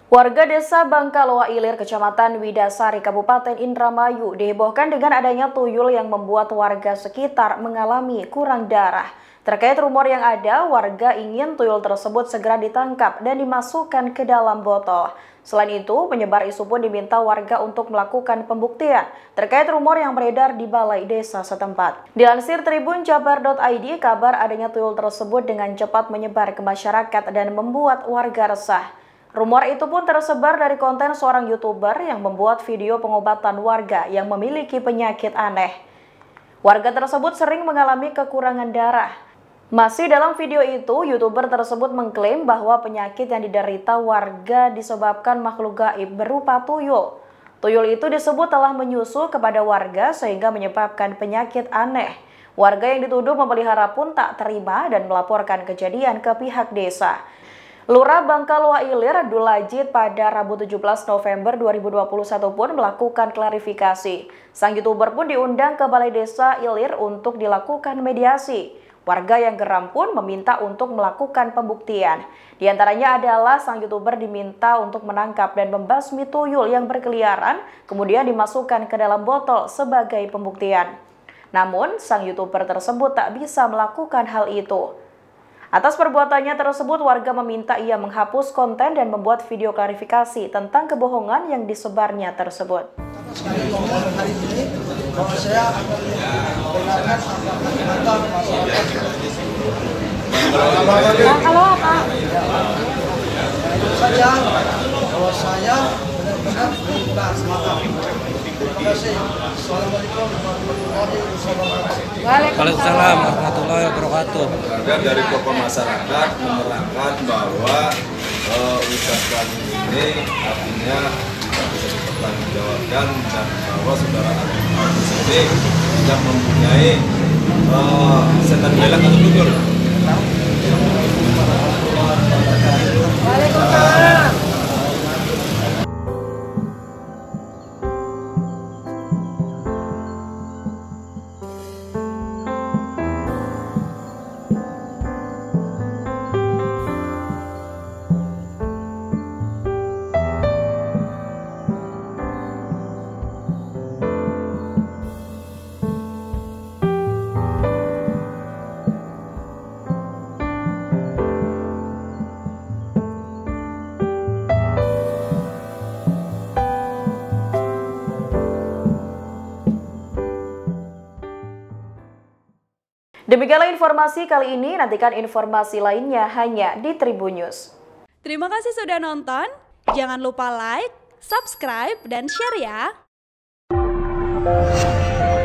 Warga desa Bangkaloa Ilir, Kecamatan Widasari, Kabupaten Indramayu dihebohkan dengan adanya tuyul yang membuat warga sekitar mengalami kurang darah. Terkait rumor yang ada, warga ingin tuyul tersebut segera ditangkap dan dimasukkan ke dalam botol. Selain itu, penyebar isu pun diminta warga untuk melakukan pembuktian terkait rumor yang beredar di balai desa setempat. Dilansir tribunjabar.id, kabar adanya tuyul tersebut dengan cepat menyebar ke masyarakat dan membuat warga resah. Rumor itu pun tersebar dari konten seorang YouTuber yang membuat video pengobatan warga yang memiliki penyakit aneh. Warga tersebut sering mengalami kekurangan darah. Masih dalam video itu, YouTuber tersebut mengklaim bahwa penyakit yang diderita warga disebabkan makhluk gaib berupa tuyul. Tuyul itu disebut telah menyusul kepada warga sehingga menyebabkan penyakit aneh. Warga yang dituduh memelihara pun tak terima dan melaporkan kejadian ke pihak desa. Lurah Bangkaloa Ilir, Abdulajid, pada Rabu 17 November 2021 pun melakukan klarifikasi. Sang YouTuber pun diundang ke Balai Desa Ilir untuk dilakukan mediasi. Warga yang geram pun meminta untuk melakukan pembuktian. Di antaranya adalah sang YouTuber diminta untuk menangkap dan membasmi tuyul yang berkeliaran, kemudian dimasukkan ke dalam botol sebagai pembuktian. Namun, sang YouTuber tersebut tak bisa melakukan hal itu. Atas perbuatannya tersebut, warga meminta ia menghapus konten dan membuat video klarifikasi tentang kebohongan yang disebarnya tersebut. Sekali hari ini, bahwa saya akan membenarkan apa masyarakat. Kalau apa? Itu saja bahwa saya benar-benar membuka semata. Terima kasih. Assalamualaikum warahmatullahi wabarakatuh. Waalaikumsalam warahmatullahi wabarakatuh. Warga dari tokoh masyarakat menerangkan bahwa ucapan ini artinya bisa dipertanggungjawabkan dan bahwa saudara Agus ini tidak mempunyai setan belak atau tuyul. Waalaikumsalam. Demikianlah informasi kali ini, nantikan informasi lainnya hanya di Tribun News. Terima kasih sudah nonton. Jangan lupa like, subscribe, dan share ya.